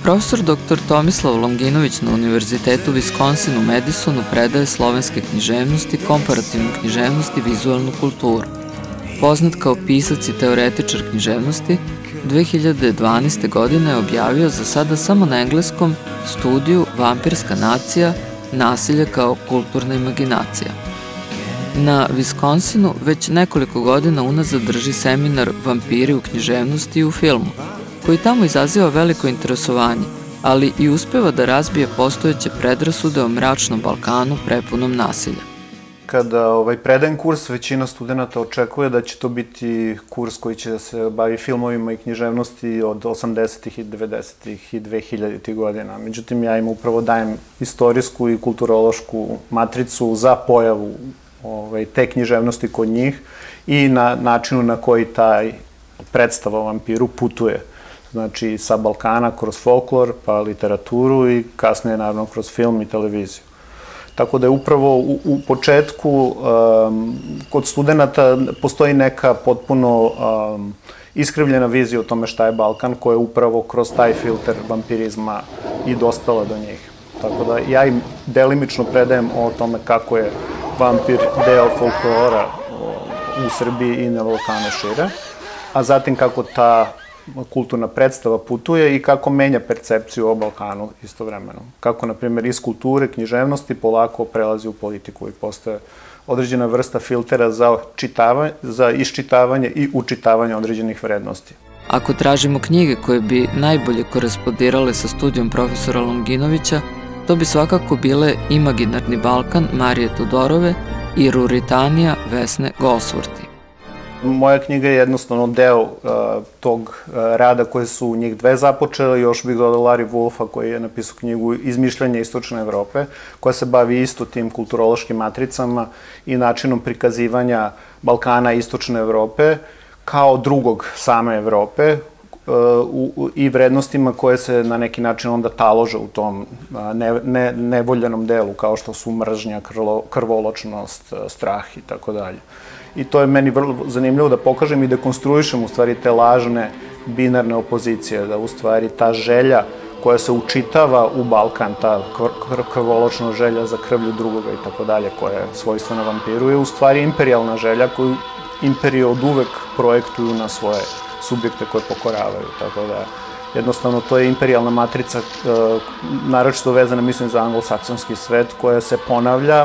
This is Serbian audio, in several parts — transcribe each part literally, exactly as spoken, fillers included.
Profesor doktor Tomislav Longinović na Univerzitetu Wisconsin u Madisonu predaje slovenske književnosti, komparativnu književnost i vizualnu kulturu. Poznat kao pisac i teoretičar književnosti, dve hiljade dvanaeste. godine je objavio za sada samo na engleskom studiju Vampirska nacija, nasilje kao kulturna imaginacija. Na Wisconsinu već nekoliko godina unazad drži seminar Vampiri u književnosti i u filmu, koji tamo izaziva veliko interesovanje, ali i uspeva da razbije postojeće predrasude o mračnom Balkanu prepunom nasilja. Kada ovaj, predajem kurs, većina studenta očekuje da će to biti kurs koji će se bavi filmovima i književnosti od osamdesetih i devedesetih i dve hiljaditih godina. Međutim, ja im upravo dajem istorijsku i kulturološku matricu za pojavu ovaj, te književnosti kod njih i na načinu na koji taj predstava o vampiru putuje. Znači, sa Balkana kroz folklor, pa literaturu i kasnije, naravno, kroz film i televiziju. Tako da je upravo u, u početku um, kod studenta postoji neka potpuno um, iskrivljena vizija o tome šta je Balkan, koja je upravo kroz taj filter vampirizma i dospela do njih. Tako da ja im delimično predajem o tome kako je vampir deo folklora u Srbiji i na Balkanu šire, a zatim kako ta kulturna predstava putuje i kako menja percepciju o Balkanu istovremeno. Kako, na primjer, iz kulture, književnosti polako prelazi u politiku i postoje određena vrsta filtera za, čitavanje, za iščitavanje i učitavanje određenih vrednosti. Ako tražimo knjige koje bi najbolje korespondirale sa studijom profesora Longinovića, to bi svakako bile Imaginarni Balkan Marije Todorove i Ruritanija Vesne Goldsworthy. Moja knjiga je jednostavno deo uh, tog uh, rada koje su njih dve započele. Još bih dodao Larry Wolfa koji je napisao knjigu Izmišljanje istočne Evrope, koja se bavi isto tim kulturološkim matricama i načinom prikazivanja Balkana i istočne Evrope kao drugog same Evrope uh, u, i vrednostima koje se na neki način onda talože u tom uh, ne, ne, nevoljenom delu, kao što su mržnja, krlo, krvoločnost, uh, strah i tako dalje. I to je meni vrlo zanimljivo da pokažem i da konstruišem u stvari te lažne binarne opozicije, da u stvari ta želja koja se učitava u Balkan, ta krvoločna želja za krvlju drugoga i tako dalje, koja je svojstvena vampiru, je u stvari imperijalna želja koju imperije od uvek projektuju na svoje subjekte koje pokoravaju. Tako da jednostavno to je imperijalna matrica, naročito vezana, mislim, za anglosaksonski svet, koja se ponavlja,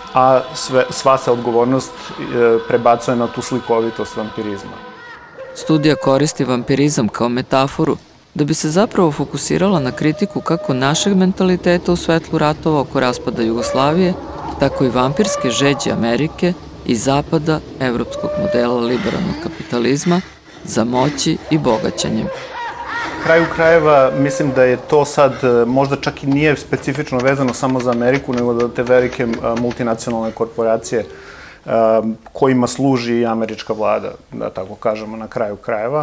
a sve, sva se odgovornost e, prebacuje na tu slikovitost vampirizma. Studija koristi vampirizam kao metaforu da bi se zapravo fokusirala na kritiku kako našeg mentaliteta u svetlu ratova oko raspada Jugoslavije, tako i vampirske žeđe Amerike i zapada evropskog modela liberalnog kapitalizma za moći i bogaćenjem. Kraju krajeva, mislim da je to sad, možda čak i nije specifično vezano samo za Ameriku, nego da te velike multinacionalne korporacije kojima služi i američka vlada, da tako kažemo, na kraju krajeva.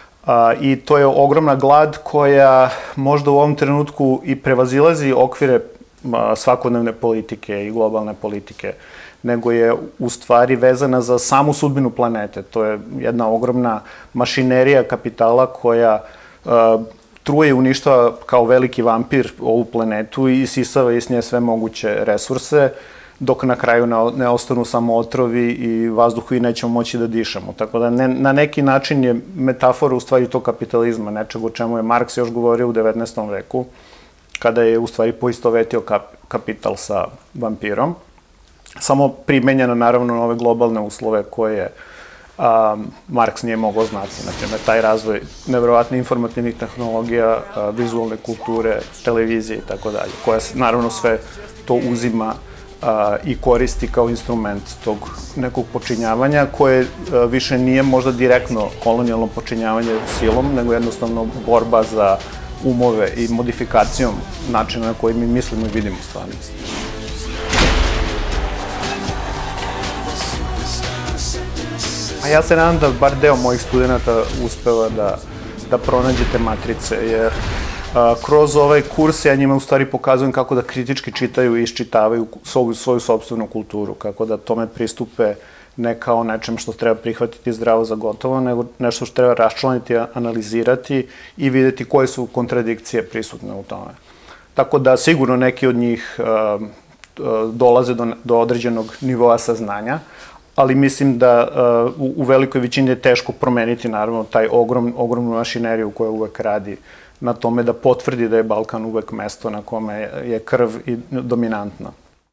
I to je ogromna glad koja možda u ovom trenutku i prevazilazi okvire svakodnevne politike i globalne politike, nego je u stvari vezana za samu sudbinu planete. To je jedna ogromna mašinerija kapitala koja truje i uništava kao veliki vampir ovu planetu i isisava iz nje sve moguće resurse, dok na kraju ne ostanu samo otrovi i vazduh koji nećemo moći da dišemo. Tako da ne, na neki način je metafora u stvari to kapitalizma, nečeg o čemu je Marks još govorio u devetnaestom veku, kada je u stvari poistovetio kap, kapital sa vampirom, samo primenjeno naravno na ove globalne uslove koje a, Marks nije mogao znati. Naprimjer, taj razvoj nevjerovatnih informativnih tehnologija, a, vizualne kulture, televizije i tako dalje, koja naravno sve to uzima a, i koristi kao instrument tog nekog počinjavanja, koje a, više nije možda direktno kolonijalno počinjavanje silom, nego jednostavno borba za umove i modifikacijom načina na koji mi mislimo i vidimo stvarnost. A ja se nadam da bar deo mojih studenta uspeva da, da pronađe te matrice, jer a, kroz ovaj kurs ja njima u stvari pokazujem kako da kritički čitaju i iščitavaju svoju, svoju sopstvenu kulturu, kako da tome pristupe ne kao nečem što treba prihvatiti zdravo za gotovo, nego nešto što treba raščlaniti, analizirati i videti koje su kontradikcije prisutne u tome. Tako da sigurno neki od njih dolaze do određenog nivoa saznanja, ali mislim da u velikoj većini je teško promeniti, naravno, taj ogromnu mašineriju koja uvek radi na tome da potvrdi da je Balkan uvek mesto na kome je krv i dominantna.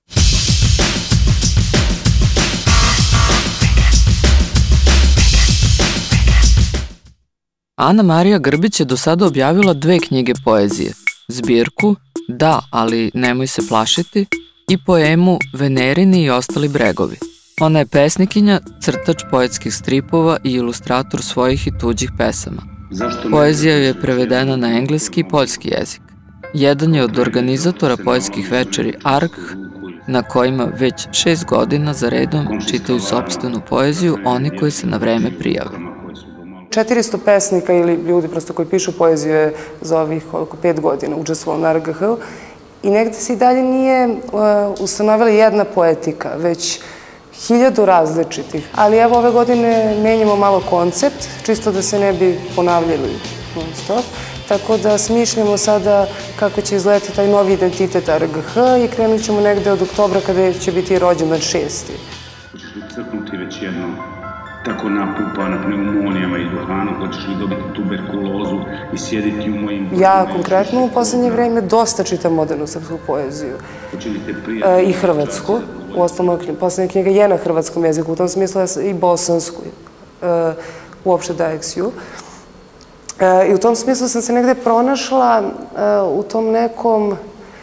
Ana Marija Grbić je do sada objavila dve knjige poezije, zbirku Da, ali nemoj se plašiti i poemu Venerini i ostali bregovi. Ona je pesnikinja, crtač poetskih stripova i ilustrator svojih i tuđih pesama. Poezija joj je prevedena na engleski i poljski jezik. Jedan je od organizatora poetskih večeri Ark, na kojima već šest godina za redom čitaju sopstvenu poeziju oni koji se na vreme prijave. četiristo pesnika ili ljudi prosto koji pišu poeziju je za ovih oko pet godina učestvovalo na R G H-u i negde se i dalje nije ustanovila jedna poetika, već hiljadu različitih. Ali evo ove godine menjamo malo koncept, čisto da se ne bi ponavljali non stop. Tako da smišljamo sada kako će izgledati taj novi identitet R G H i krenut ćemo negde od oktobra kada će biti rođendan šesti. Hoćeš li crknuti već jednom tako napupana pneumonijama i duhanom, hoćeš li dobiti tuberkulozu i sjediti u mojim... Ja konkretno u poslednje vreme dosta čitam modernu srpsku poeziju i hrvatsku. U ostalom, poslednja knjiga je na hrvatskom jeziku, u tom smislu i bosansku, uopšte da eksiju. I u tom smislu sam se negde pronašla u tom nekom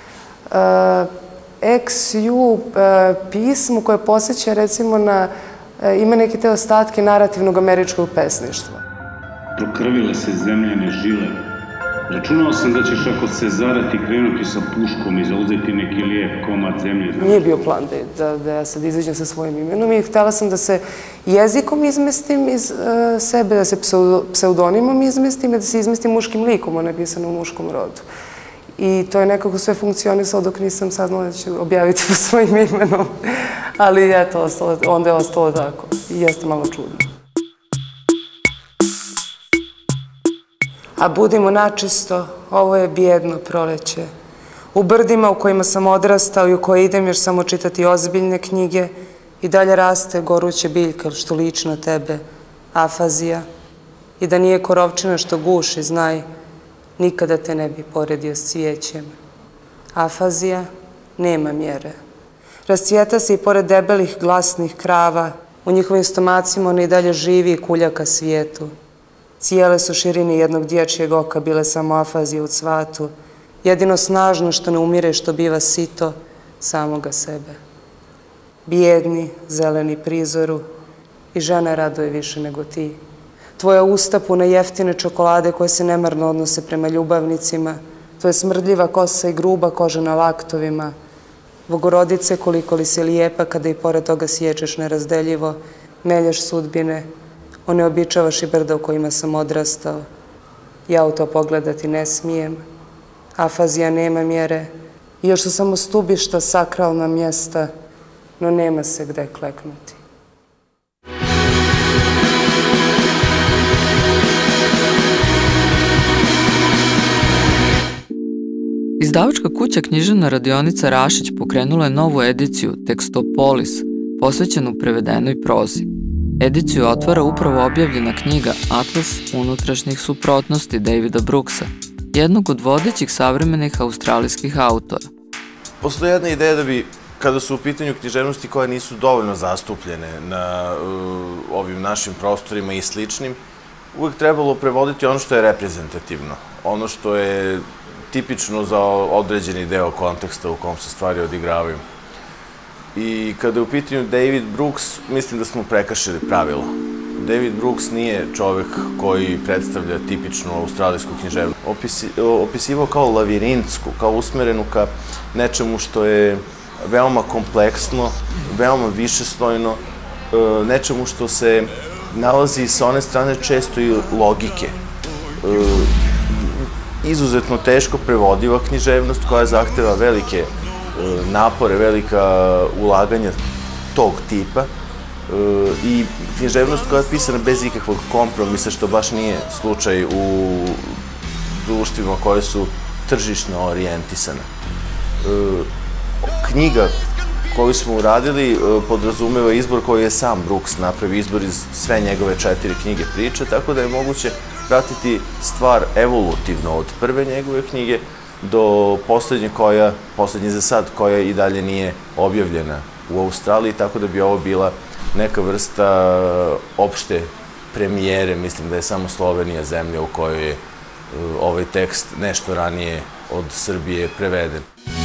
eksiju pismu koje posjeća recimo na, ima neke te ostatke narativnog američkog pesništva. Prokrvile se zemljane žile. Računao sam da ćeš ako se zarati krenuti sa puškom i zauzeti neki lijep komad zemlje. Nije bio plan da ja sad izađem sa svojim imenom i htjela sam da se jezikom izmestim iz sebe, da se pseudonimom izmestim i da se izmestim muškim likom, ono je pisano u muškom rodu. I to je nekako sve funkcionisalo dok nisam saznala da ću objaviti po svojim imenom. Ali eto, onda je ostalo tako. I jeste malo čudno. A budimo načisto, ovo je bijedno proleće. U brdima u kojima sam odrastao i u koje idem još samo čitati ozbiljne knjige, i dalje raste goruća biljka što liči na tebe, afazija. I da nije korovčina što guši, znaj, nikada te ne bi poredio s cvijećem. Afazija nema mjere. Rascvijeta se i pored debelih glasnih krava, u njihovim stomacima ona i dalje živi i kulja ka svijetu. Cijele su širine jednog dječjeg oka bile samo afazije u cvatu, jedino snažno što ne umire što biva sito samoga sebe. Bijedni, zeleni prizoru i žena raduje više nego ti. Tvoja usta puna jeftine čokolade koje se nemarno odnose prema ljubavnicima, tvoja smrdljiva kosa i gruba koža na laktovima, Bogorodice koliko li si lijepa kada i pored toga sječeš nerazdeljivo, meljaš sudbine, oneobičavaš i brda u kojima sam odrastao. Ja u to pogledati ne smijem. Afazija nema mjere. I još su samo stubišta, sakralna mjesta, no nema se gde kleknuti. Izdavačka kuća Književna radionica Rašić pokrenula je novu ediciju Tekstopolis, posvećenu prevedenoj prozi. Ediciju otvara upravo objavljena knjiga Atlas unutrašnjih suprotnosti Davida Brooksa, jednog od vodećih savremenih australijskih autora. Postoji jedna ideja da bi, kada su u pitanju književnosti koje nisu dovoljno zastupljene na ovim našim prostorima i sličnim, uvek trebalo prevoditi ono što je reprezentativno, ono što je tipično za određeni deo konteksta u kom se stvari odigravaju. I kada je u pitanju David Brooks, mislim da smo prekršili pravilo. David Brooks nije čovek koji predstavlja tipičnu australijsku književnost. Opisivao kao lavirintsku, kao usmerenu ka nečemu što je veoma kompleksno, veoma višeslojno, nečemu što se nalazi sa one strane često i logike. Izuzetno teško prevodiva književnost koja zahteva velike napore, velika ulaganja tog tipa i književnost koja je pisana bez ikakvog kompromisa, što baš nije slučaj u društvima koje su tržišno orijentisane. Knjiga koju smo uradili podrazumeva izbor koji je sam Brooks napravi, izbor iz sve njegove četiri knjige priče, tako da je moguće pratiti stvar evolutivno od prve njegove knjige do poslednje koja, poslednje za sad, koja i dalje nije objavljena u Australiji, tako da bi ovo bila neka vrsta opšte premijere. Mislim da je samo Slovenija zemlja u kojoj je ovaj tekst nešto ranije od Srbije preveden.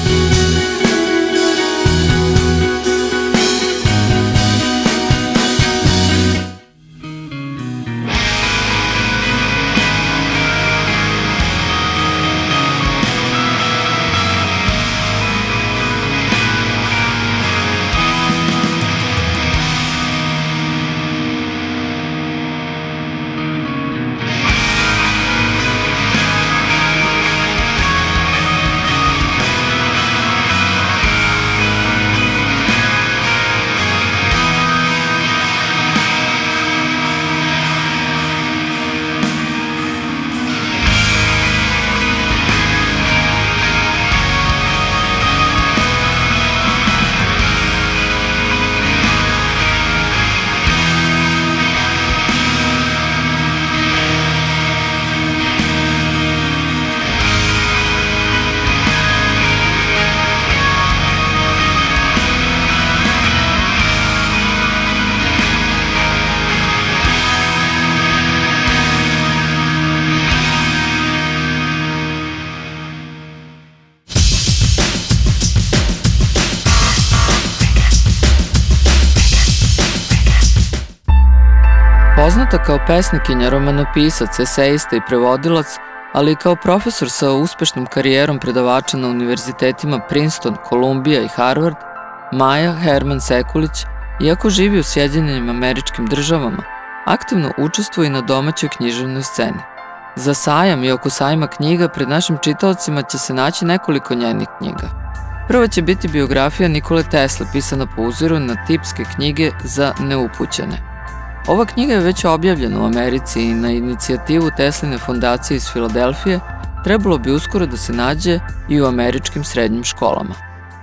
Poznata kao pesnikinja, romanopisac, esejista i prevodilac, ali i kao profesor sa uspešnom karijerom predavača na univerzitetima Princeton, Kolumbija i Harvard, Maja Herman Sekulić, iako živi u Sjedinjenim Američkim Državama, aktivno učestvuje i na domaćoj književnoj sceni. Za sajam i oko sajma knjiga pred našim čitaocima će se naći nekoliko njenih knjiga. Prva će biti biografija Nikole Tesle, pisana po uzoru na tipske knjige za neupućene. Ova knjiga je već objavljena u Americi i na inicijativu Tesline fondacije iz Filadelfije trebalo bi uskoro da se nađe i u američkim srednjim školama.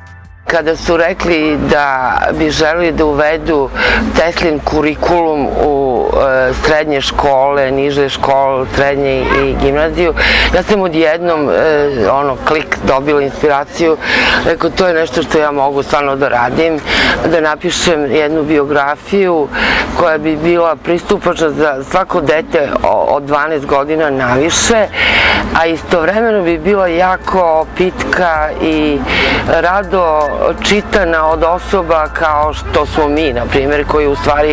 Kada su rekli da bi želeli da uvedu Teslin kurikulum u srednje škole, niže škole, srednje i gimnaziju, ja sam odjednom ono, klik dobila inspiraciju. Rekao, to je nešto što ja mogu stvarno da radim, da napišem jednu biografiju koja bi bila pristupačna za svako dete od dvanaest godina naviše, a istovremeno bi bila jako pitka i rado čitana od osoba kao što smo mi, na primjer, koji u stvari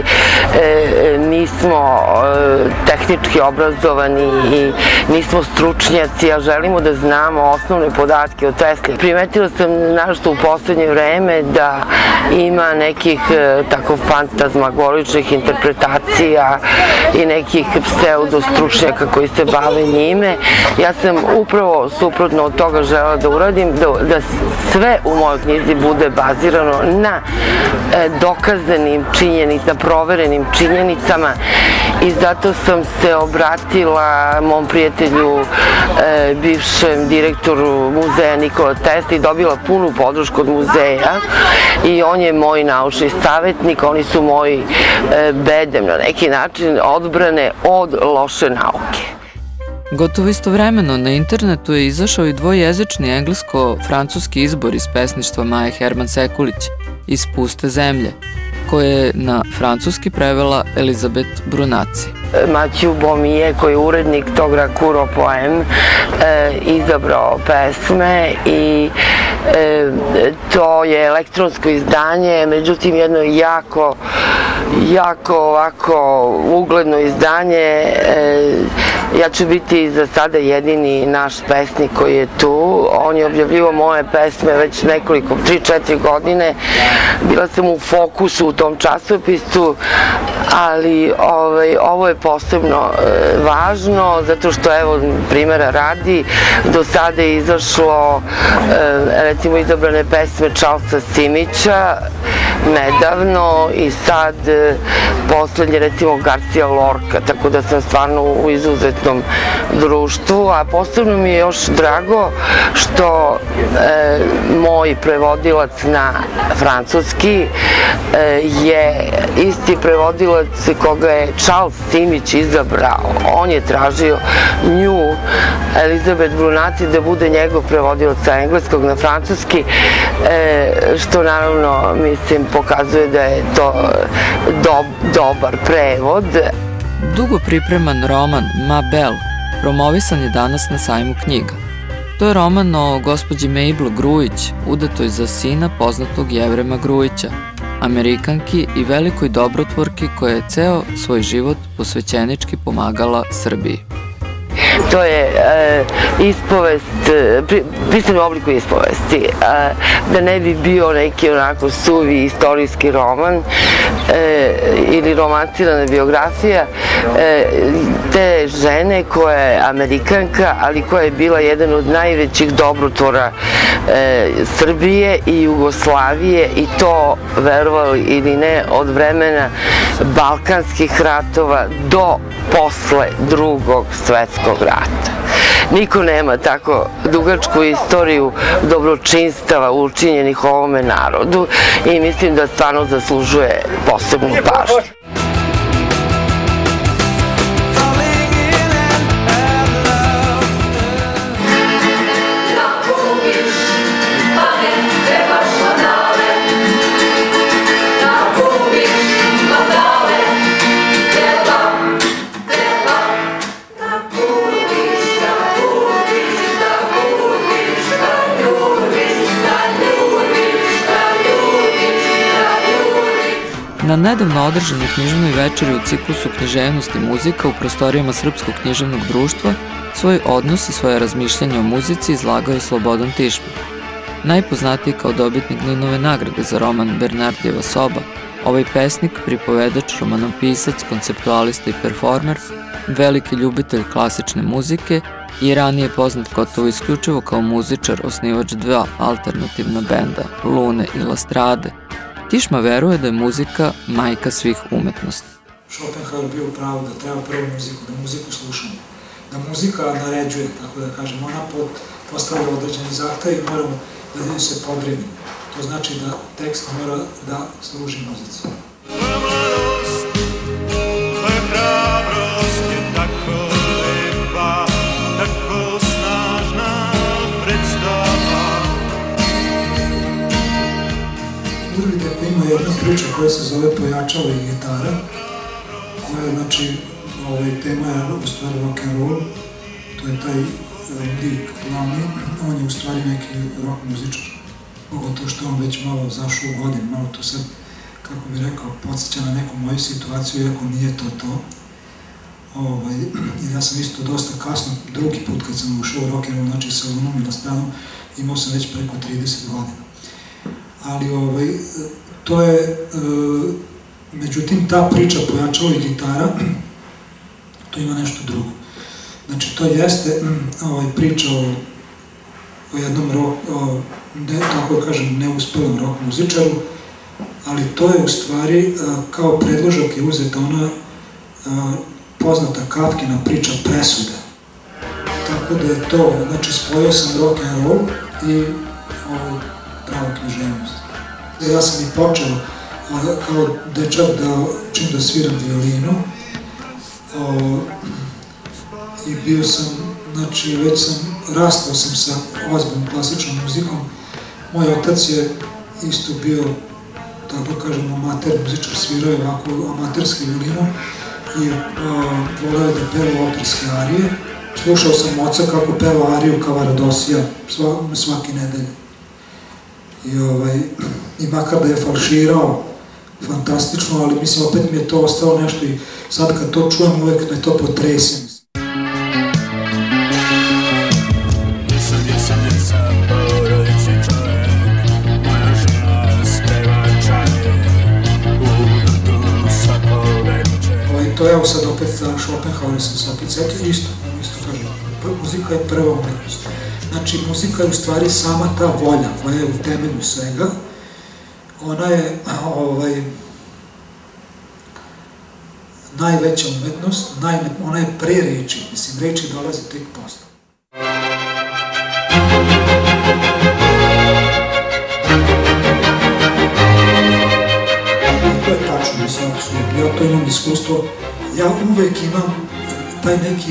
nismo tehnički obrazovani i nismo stručnjaci, a želimo da znamo osnovne podatke o Tesli. Primetila sam našto u poslednje vreme da ima nekih tako fantazmagoričnih interpretacija i nekih pseudostručnjaka koji se bave njime. Ja sam upravo suprotno od toga želela da uradim, da sve u mojoj knjizi bude bazirano na dokazanim činjenicama, proverenim činjenicama, i zato sam se obratila mom prijatelju, bivšem direktoru muzeja Nikola Tesla, i dobila punu podršku od muzeja, i on je moj naučni savjetnik, oni su moji bedem na neki način odbrane od loše nauke. Gotovo istovremeno na internetu je izašao i dvojezični englesko-francuski izbor iz pesništva Maje Herman Sekulić, Iz puste zemlje, koje je na francuski prevela Elizabeth Brunaci. Mathieu Bomije, koji je urednik tog Rakuro Poem, izabrao pesme i to je elektronsko izdanje, međutim jedno jako, jako ovako ugledno izdanje. Ja ću biti za sada jedini naš pesnik koji je tu. On je objavljivao moje pesme već nekoliko, tri četiri godine. Bila sam u fokusu u tom časopisu, ali ovo je posebno važno, zato što, evo, primjera radi, do sada je izašlo, recimo, izabrane pesme Charlesa Simića, nedavno i sad poslednje recimo Garcia Lorca, tako da sam stvarno u izuzetnom društvu, a posebno mi je još drago što e, moj prevodilac na francuski e, je isti prevodilac koga je Charles Simić izabrao. On je tražio nju, Elizabeth Brunati, da bude njegov prevodilac sa engleskog na francuski, e, što naravno, mislim, pokazuje da je to do, dobar prevod. Dugo pripreman roman Ma Belle promovisan je danas na sajmu knjiga. To je roman o gospođi Mabel Grujić, udatoj za sina poznatog Jevrema Grujića, Amerikanki i velikoj dobrotvorki koja je ceo svoj život posvećenički pomagala Srbiji. To je e, ispovest, pri, pisan u obliku ispovesti, e, da ne bi bio neki onako suvi istorijski roman e, ili romancirana biografija e, te žene koja je Amerikanka, ali koja je bila jedan od najvećih dobrotvora e, Srbije i Jugoslavije, i to, verovali ili ne, od vremena balkanskih ratova do posle Drugog svetskog rata. Niko nema tako dugačku istoriju dobročinstava učinjenih ovome narodu i mislim da stvarno zaslužuje posebnu pažnju. Na nedavno održanoj književnoj večeri u ciklusu Književnost i muzika u prostorijama Srpskog književnog društva svoj odnos i svoje razmišljanje o muzici izlagao je Slobodan Tišma. Najpoznatiji kao dobitnik Gninove nagrade za roman Bernardijeva soba, ovaj pesnik, pripovedač, romanopisac, konceptualista i performer, veliki ljubitelj klasične muzike i ranije poznat gotovo isključivo kao muzičar, osnivač dva alternativna benda, Lune i La Strade, Tišma veruje da je muzika majka svih umetnosti. Schopenhauer bio pravo da treba prvo muziku, da muziku slušamo, da muzika naređuje, tako da kažem, ona postavlja određeni zahtev i moramo da nju se pobrinimo. To znači da tekst mora da služi muzici. Udrvideka ima jedna priča koja se zove Pojačalo i gitara, koja, znači, tema je u stvari rock'n'roll, to je taj lik glavni, on je u stvari neki rock muzičar, pogotovo što on već malo zašao u godin, malo to sad, kako bi rekao, podsjeća na neku moju situaciju, iako nije to to. Jer ja sam isto dosta kasno, drugi put kad sam ušao u rock'n'roll, znači sa Lunom i La Stradom, imao sam već preko trideset godina. Ali to je, međutim, ta priča Pojačalo i gitara, to ima nešto drugo. Znači, to jeste priča o jednom, tako da kažem, neuspelom rock muzičaru, ali to je u stvari, kao predložak je uzeta ona poznata Kafkina priča Presuda. Tako da je to, znači, spojio sam rock and roll i pravu književnost. Ja sam i počeo kao dečak da učim da sviram violinu i bio sam, znači već sam, rastao sam sa ozbiljnom klasičnom muzikom. Moj otac je isto bio, tako kažem, amater muzičar, svirao je ovako amaterski violinu i voleo da peva operske arije. Slušao sam oca kako peva ariju Kavaradosija svake nedelje. I makar da je falširao fantastično, ali mislim opet mi je to ostalo nešto i sad kad to čujem uvek me to potrese. To evo sad opet Schopenhauer sam se opet setio, isto, isto kažem, muzika je prva umetnost. Znači, muzika je u stvari sama ta volja koja je u temelju svega, ona je ovaj, najveća umetnost, ona je pre reči, mislim, reči dolaze tek posle. I to je tačno, mislim, apsolutno, ja to imam iskustvo, ja uvek imam taj neki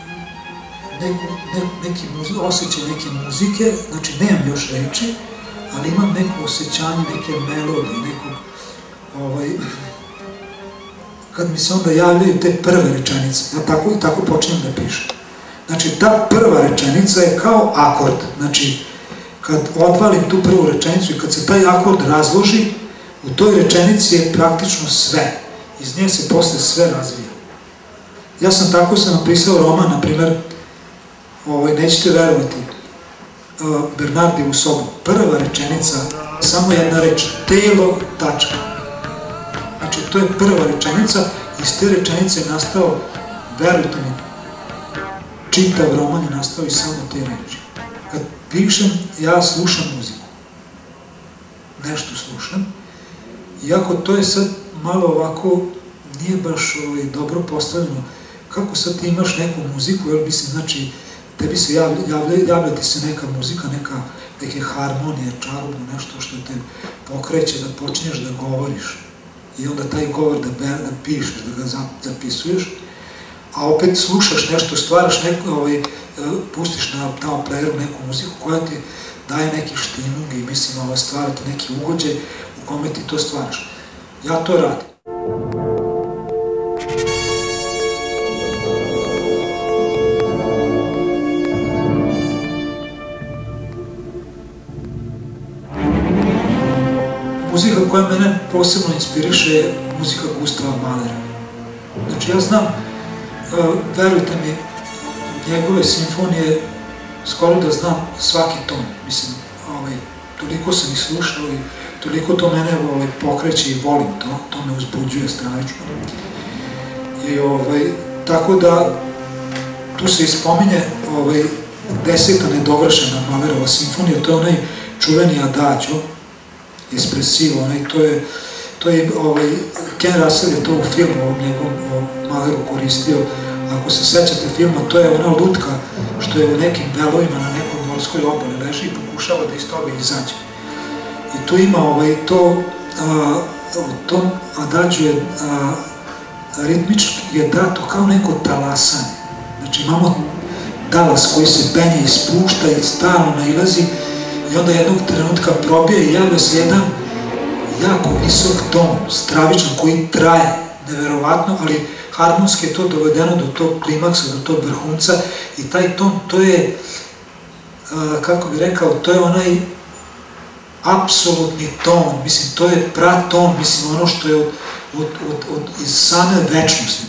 neki osjećaj neke muzike, znači nemam još reči, ali imam neko osjećanje, neke melodije, nekog, ovaj, kad mi se onda javljaju te prve rečenice, ja tako i tako počinjem da pišem. Znači, ta prva rečenica je kao akord, znači, kad odvalim tu prvu rečenicu i kad se taj akord razloži, u toj rečenici je praktično sve, iz nje se posle sve razvija. Ja sam tako sam napisao roman, na primer, nećete verovati, Bernardijevu sobu. Prva rečenica, samo jedna reč, telo, tačka. Znači, to je prva rečenica, iz te rečenice je nastao, verujte mi, čitav roman je nastao iz samo te reči. Kad pišem, ja slušam muziku. Nešto slušam. Iako to je sad malo ovako, nije baš dobro postavljeno. Kako sad ti imaš neku muziku, jer mislim, znači, tebi se javlja ti se neka muzika, neke harmonije, čarobno, nešto što te pokreće da počinješ da govoriš i onda taj govor da pišeš, da ga zapisuješ, a opet slušaš nešto, stvaraš neko, pustiš na playeru neku muziku koja ti daje neki štimung i mislim, stvara ti neki ugođaj u kome ti to stvaraš. Ja to radim. Muzika koja mene posebno inspiriše je muzika Gustava Mahlera. Znači, ja znam, verujte mi, njegove simfonije, skoro da znam svaki ton. Mislim, toliko sam ih slušao i toliko to mene pokreće i volim to, to me uzbuđuje stravično. Tako da, tu se ispominje deseta nedovršena Mahlerova simfonija, to je onaj čuveni Adagio, espresivo, to je, Ken Russell je to u filmu o njegovom Mahleru koristio, ako se sećate filma, to je ona lutka što je u nekim velovima na nekoj morskoj obali leži i pokušava da iz toga izađe. I tu ima to, u tom Adagio je ritmički je dato kao neko talasanje. Znači imamo talas koji se penje i spušta i stalno nailazi i onda jednog trenutka probije i javlja se jedan jako visok ton, stravičan, koji traje, neverovatno, ali harmonski je to dovedeno do tog klimaksa, do tog vrhunca i taj ton, to je, kako bih rekao, to je onaj apsolutni ton, mislim, to je praton, mislim, ono što je iz same večnosti.